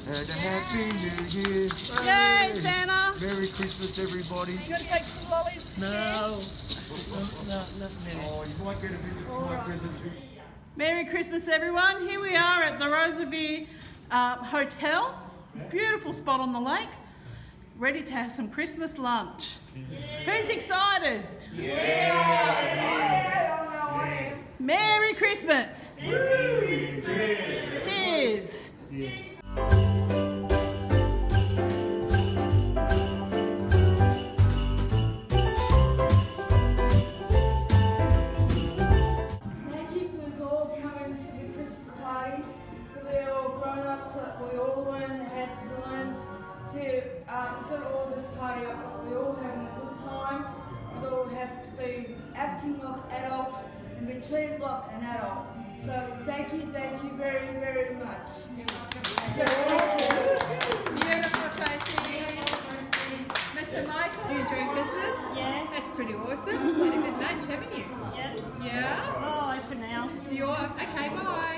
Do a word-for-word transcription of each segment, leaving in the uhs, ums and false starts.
And a happy new year. Yay, Santa! Merry Christmas, everybody. You gotta take some lollies to No. share. No, not many. Oh, you might get a visit from my present too. Merry Christmas, everyone. Here we are at the Rosevere uh, Hotel. Beautiful spot on the lake. Ready to have some Christmas lunch. Who's excited? Yeah. Merry Christmas. Cheers. Cheers. Yeah. Thank you for us all coming for the Christmas party, for the all grown-ups that we all learn how to learn to um, set all this party up. We all having a good time. We all have to be acting like adults and be treated like an adult. So thank you, thank you very, very much. Beautiful, Tracy. Mister Michael, are you enjoying Christmas? Yeah. That's pretty awesome. You had a good lunch, haven't you? Yeah. Yeah? Bye for now. You're okay, bye.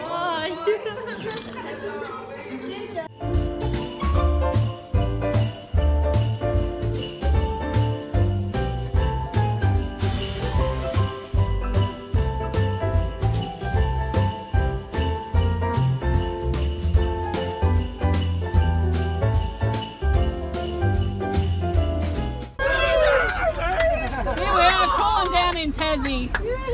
Bye. Here we are, calling down in Tassie.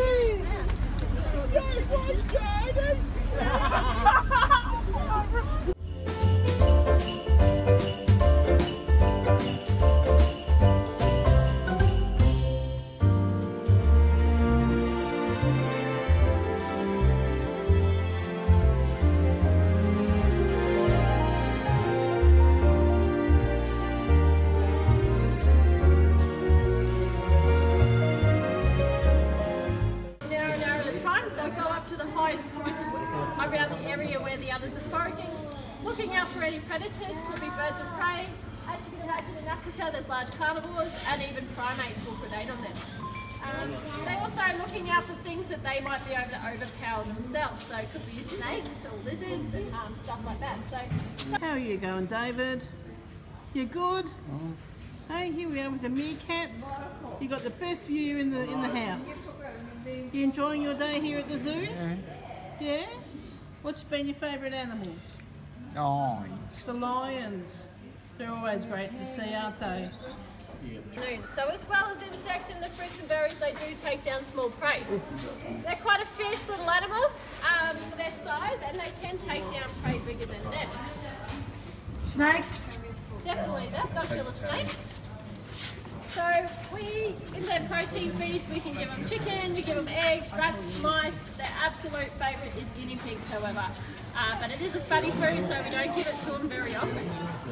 To the highest point around the area where the others are foraging, looking out for any predators, could be birds of prey. As you can imagine, in Africa there's large carnivores and even primates will predate on them. Um, they also are looking out for things that they might be able to overpower themselves, so it could be snakes or lizards and um, stuff like that. So, how are you going, David? You good? Hey, here we are with the meerkats. You got the best view in the in the house. You enjoying your day here at the zoo? Yeah. Yeah? What's been your favourite animals? Lions. The lions. They're always great to see, aren't they? Yeah. So as well as insects and the fruits and berries, they do take down small prey. They're quite a fierce little animal um, for their size, and they can take down prey bigger than them. Snakes? Definitely, that they'll kill a snake. So we, in their protein feeds, we can give them chicken, we give them eggs, rats, mice. Their absolute favourite is guinea pigs, however. Uh, but it is a fatty food, so we don't give it to them very often.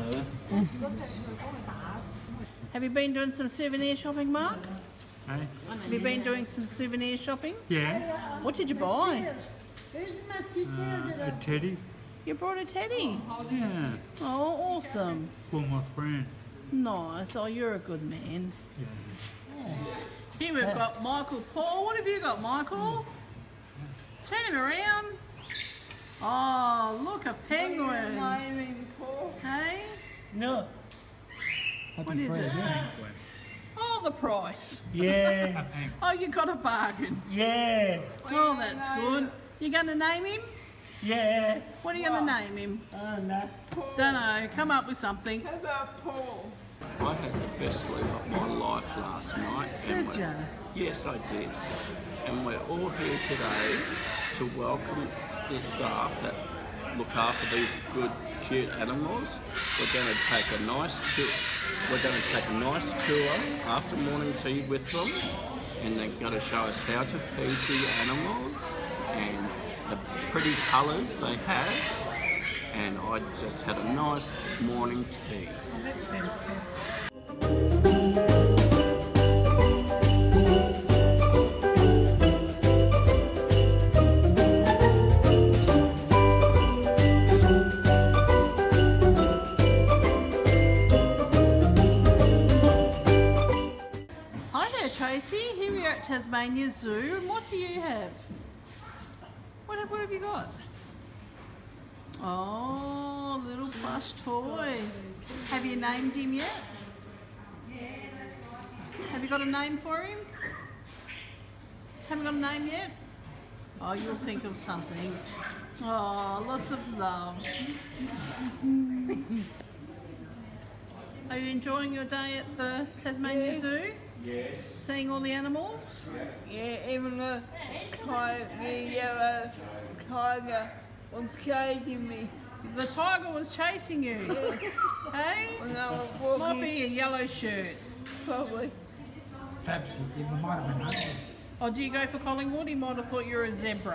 Have you been doing some souvenir shopping, Mark? Hey? Have you been doing some souvenir shopping? Yeah. What did you buy? Uh, a teddy. You brought a teddy? Yeah. Oh, awesome. For my friend. Nice. Oh, you're a good man. Yeah. Here we've got Michael Paul. What have you got, Michael? Turn him around. Oh, look, a penguin. Hey? No. What is it? Oh, the price. Yeah. Oh, you got a bargain. Yeah. Oh, that's good. You going to name him? Yeah. What are you going to name him? Oh, no. Don't know. Come up with something. How about Paul? I had the best sleep of my life last night. and Did we're- you? Yes, I did. And we're all here today to welcome the staff that look after these good, cute animals. We're going to take a nice tour. We're going to take a nice tour after morning tea with them, and they're going to show us how to feed the animals and the pretty colours they have. And I just had a nice morning tea. Oh, that's fantastic. Hi there, Tracy. Here we are at Tasmania Zoo, and what do you have? What have, what have you got? Oh, little plush toy. Have you named him yet? Have you got a name for him? Haven't got a name yet? Oh, you'll think of something. Oh, lots of love. Are you enjoying your day at the Tasmania Zoo? Yes. Seeing all the animals? Yeah, even the tiger, the yellow tiger was chasing me The tiger was chasing you. Hey? when I was Might walking, be a yellow shirt. probably. Perhaps it might have been hunting. Or do you go for Collingwood? He might have thought you were a zebra.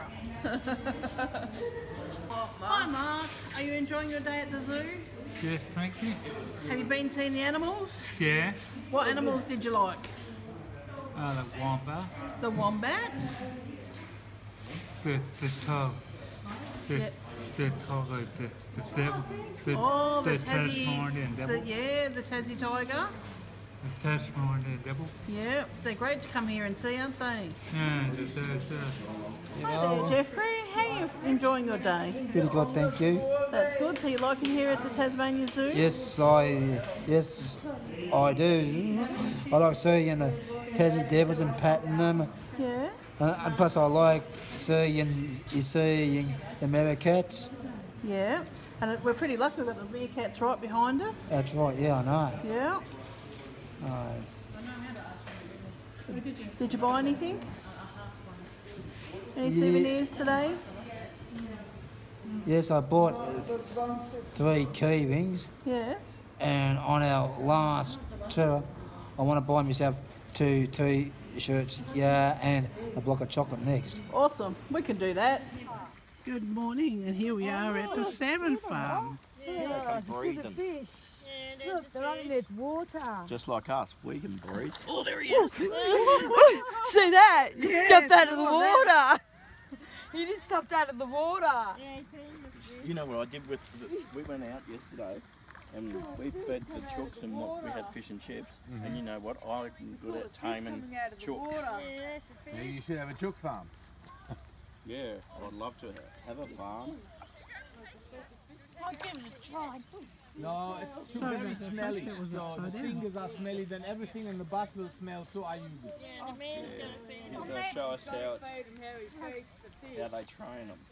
Hi Mark, are you enjoying your day at the zoo? Yes, thank you. Have you been seeing the animals? Yeah, What animals did you like? uh, the wombat, The wombats? the the toe, the Yeah. the tiger, the the devil, the, Oh, the, the Tassie, Tasmanian the, devil, yeah, the Tassie tiger. the Tasmanian devil. Yeah, they're great to come here and see, aren't they? Yeah, the the the. Hi there, Jeffrey. How are you enjoying your day? Pretty good, thank you. That's good. So you like it here at the Tasmania Zoo? Yes, I yes I do. I like seeing the Tassie devils and patting them, Yeah. and, and plus I like seeing you seeing the meerkats. Yeah. And it- we're pretty lucky we've got the meerkats right behind us. That's right. Yeah, I know. Yeah. Uh, Did you buy anything? Any Yeah. souvenirs today? yes, I bought uh, three key rings, Yes. and on our last tour, I want to buy myself two T-shirts, yeah, and a block of chocolate next. Awesome. We can do that. Good morning, and here we are at the salmon farm. They can breathe them. Look, they're under this water. Just like us, we can breathe. Oh, there he is. See that? You just jumped out of the water. You just stepped out of the water. You know what I did with the, we went out yesterday and we fed the chooks and what we had fish and chips. And you know what? I'm good at taming chook. Maybe you should have a chook farm. Yeah, I'd love to have a farm. I'll give it a try. No, it's too Sorry very about that, smelly. folks, that was So the upside down. fingers are smelly, then everything in the bus will smell, so I use it. He's going to show us how it's how they train them.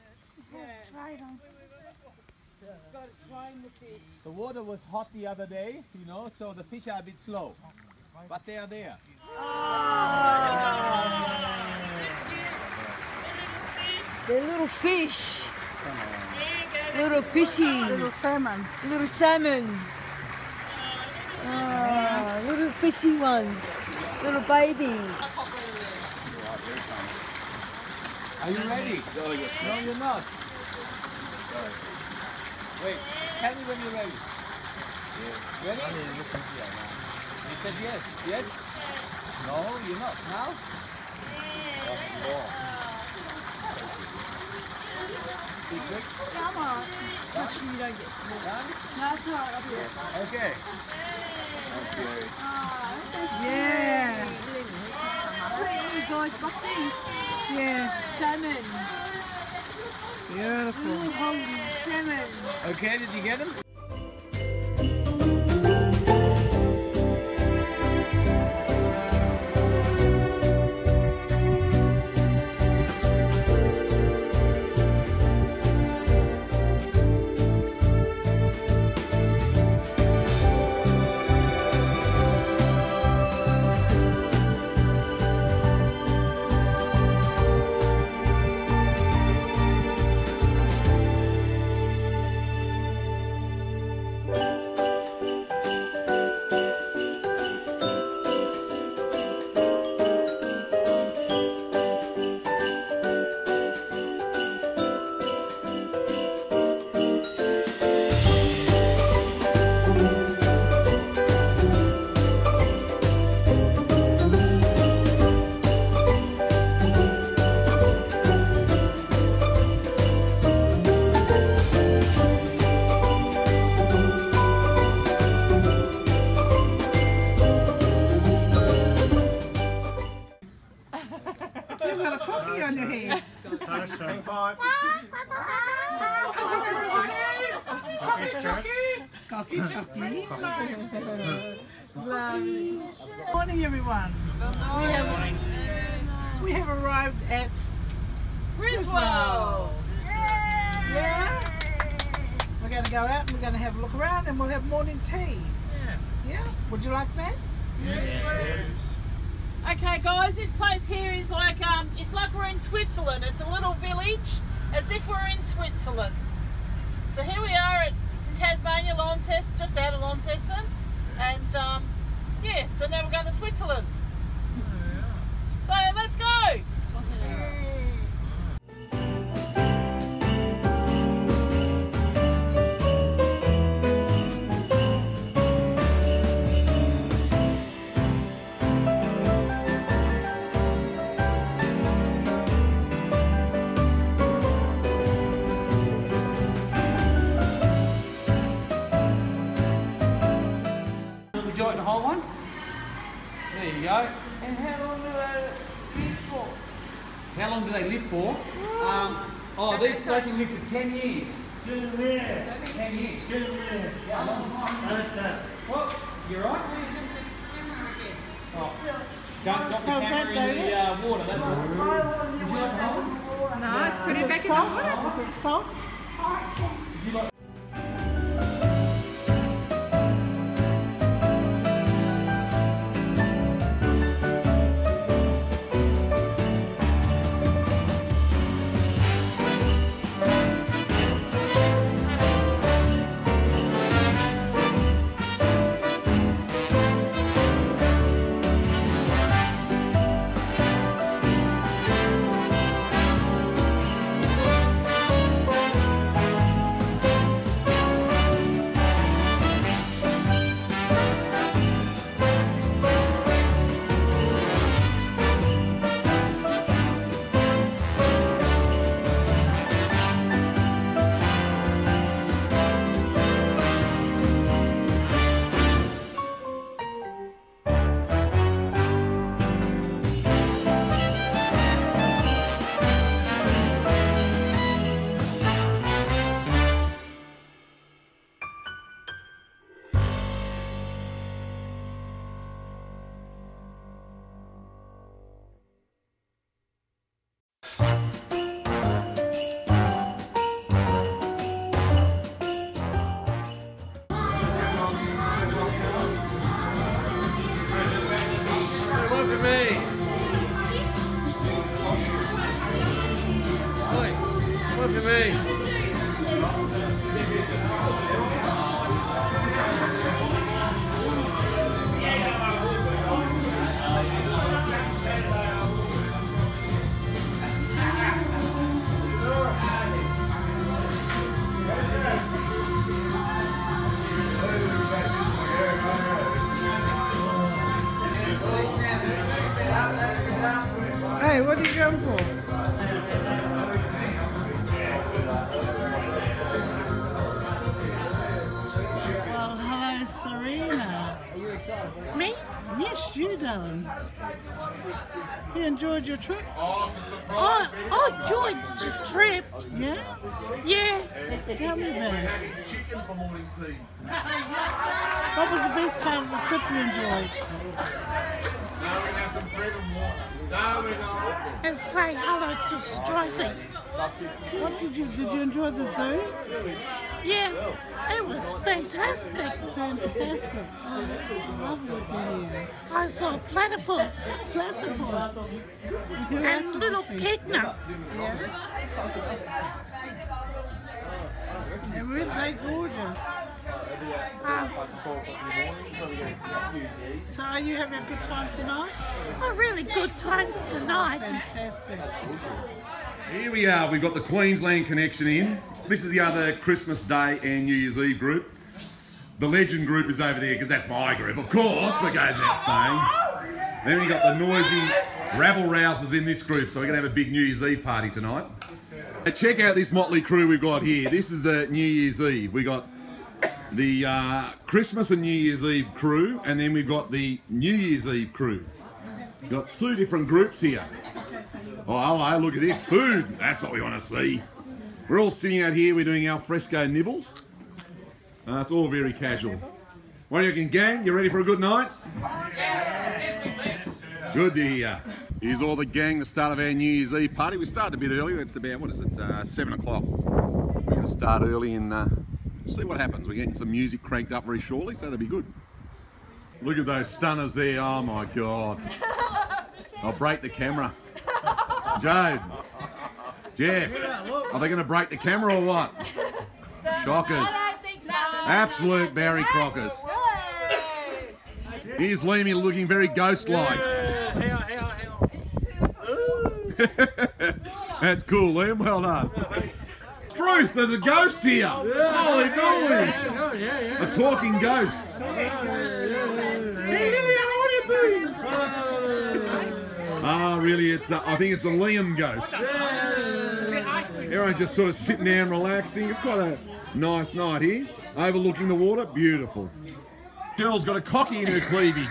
The water was hot the other day, you know, so the fish are a bit slow. But they are there. They're little fish. Little fishy. Little salmon. Little salmon. Oh, little fishy ones. Little babies. Are you ready? Oh, yes. No, you're not. Wait, tell me when you're ready. Ready? You said yes. Yes? No, you're not. Now? Be quick. Come on. Make sure you don't get small. Done? No, it's alright up here. Okay. Okay. Yeah. You guys got fish. Yeah. Salmon. Beautiful. Little hungry salmon. Okay, did you get them? You've got a cookie on your head. Five. Cocky Chucky. Lovely. Morning, everyone. We have, we have arrived at Griswold. Yeah? We're going to go out and we're going to have a look around and we'll have morning tea. Yeah. Yeah? Would you like that? Okay, guys, this place here is like um, it's like we're in Switzerland. It's a little village, as if we're in Switzerland. So here we are at in Tasmania, Launceston, just out of Launceston, and um, yeah. So now we're going to Switzerland. So let's go. Would you like the whole one? There you go. And how long do they live for? How long do they live for? Um, oh, these they can live for ten years. ten years. Yeah, a long time. Well, you're right. Oh, don't drop the How's camera that, in the David? uh, water, that's all. Would you like the whole one? No, it's put Is it back it in the soft? water. Is it soft? Would you like Look at me. Hey, what are you going for? Well, hello, Serena. Are you excited? Me? Yes, you, darling. You enjoyed your trip? Oh, I enjoyed the trip. Yeah? Yeah. Tell me that. Chicken for morning tea. What was the best part of the trip you enjoyed? Now we have some bread and water. Now we go. And say hello to Stripey. What did you, did you enjoy the zoo? Yeah, it was fantastic. Fantastic. Oh, that's lovely to hear. I saw platypus. Platypus. And little kidnap. And weren't they gorgeous? Um, So are you having a good time tonight? a really good time tonight. Fantastic. Here we are, we've got the Queensland connection in. This is the other Christmas Day and New Year's Eve group. The Legend group is over there because that's my group, of course, that goes without saying. Then we got the noisy rabble-rousers in this group, so we're going to have a big New Year's Eve party tonight. Now check out this motley crew we've got here. This is the New Year's Eve. We got the uh, Christmas and New Year's Eve crew, and then we've got the New Year's Eve crew. We've got two different groups here. Oh, hello, look at this food. That's what we want to see. We're all sitting out here, we're doing al fresco nibbles. Uh, it's all very casual. What do you reckon, gang? You ready for a good night? Good to hear. Here's all the gang, the start of our New Year's Eve party. We started a bit earlier. It's about, what is it, uh, seven o'clock. We're going to start early and uh, see what happens. We're getting some music cranked up very shortly, so that'll be good. Look at those stunners there. Oh my God. I'll break the camera. Joe, Jeff, are they going to break the camera or what? Shockers. I don't think so. Absolute Barry Crockers. Here's Leamy looking very ghost-like. That's cool, Liam. Well done. Truth, there's a ghost here. Holy moly. A talking ghost. Hey, Liliana, what are you doing? Ah, really, it's a, I think it's a Liam ghost. Everyone's just sort of sitting down, relaxing. It's quite a nice night here. Overlooking the water, beautiful. Girl's got a cocky in her cleavage.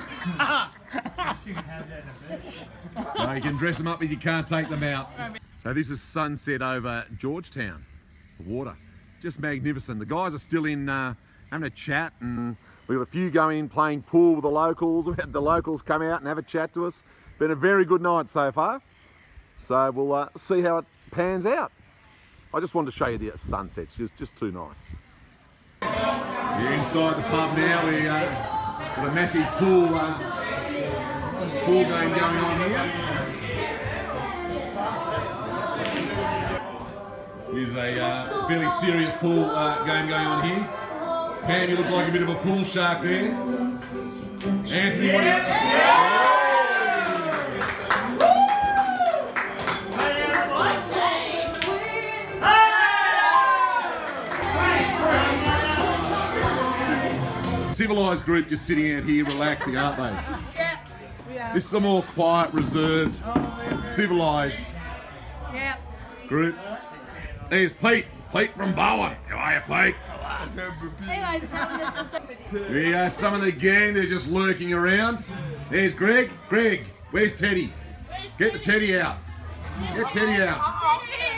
No, you can dress them up, but you can't take them out. So this is sunset over Georgetown. The water, just magnificent. The guys are still in uh, having a chat, and we've got a few going in playing pool with the locals. We had the locals come out and have a chat to us. Been a very good night so far. So we'll uh, see how it pans out. I just wanted to show you the sunsets. It's just too nice. We're inside the pub now. We uh, got a massive pool uh, pool game going on here. There's a uh, fairly serious pool uh, game going on here. Pam, you look like a bit of a pool shark there. Anthony, what do you... Civilised group just sitting out here relaxing, aren't they? Yeah. Yeah. This is a more quiet, reserved, civilised Yeah. group. There's Pete. Pete from Bowen. How are you, Pete? Hello, telling us There you go, some of the gang, they're just lurking around. There's Greg. Greg, where's Teddy? Get the Teddy out. Get Teddy out.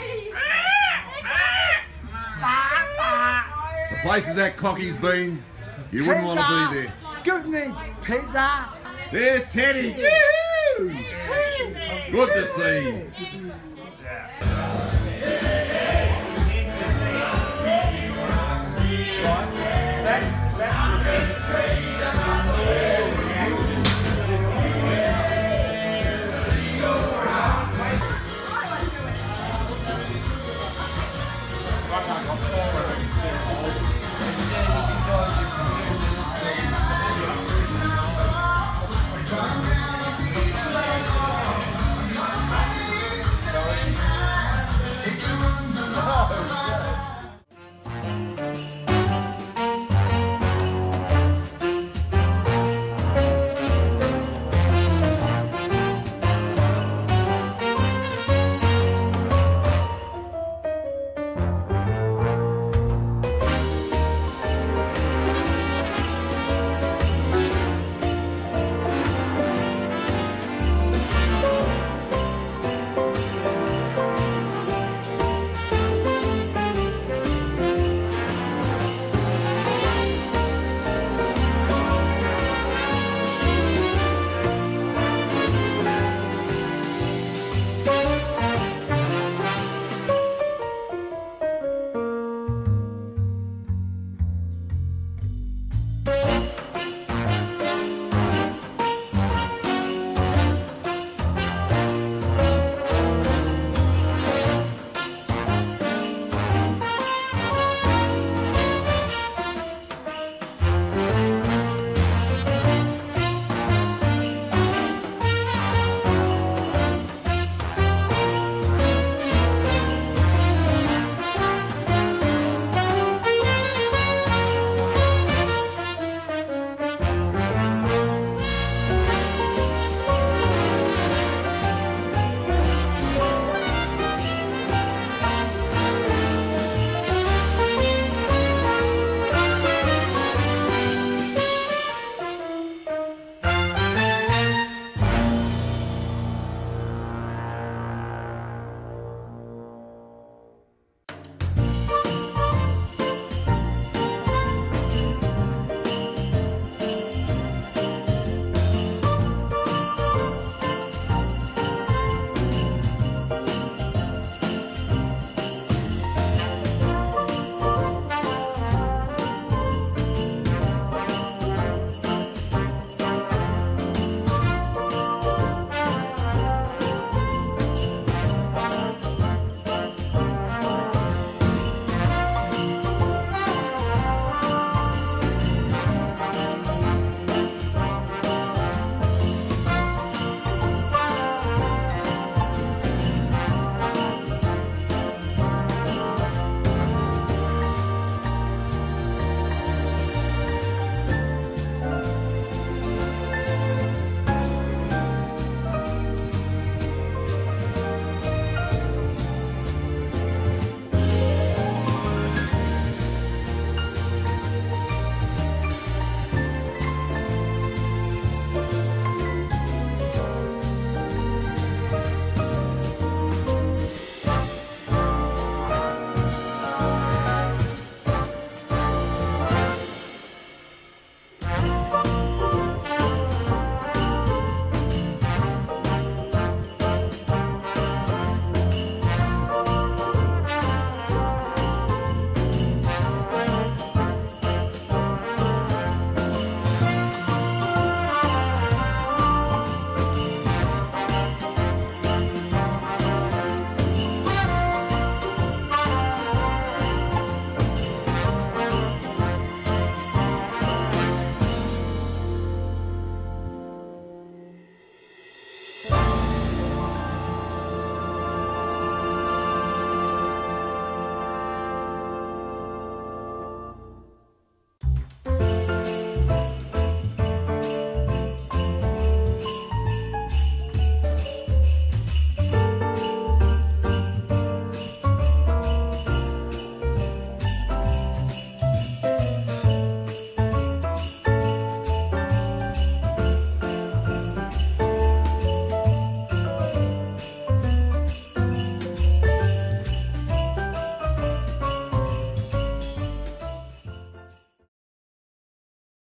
The places that cocky's been, you wouldn't want to be there. Give me pizza. There's Teddy. Woo! Good to see you. Right.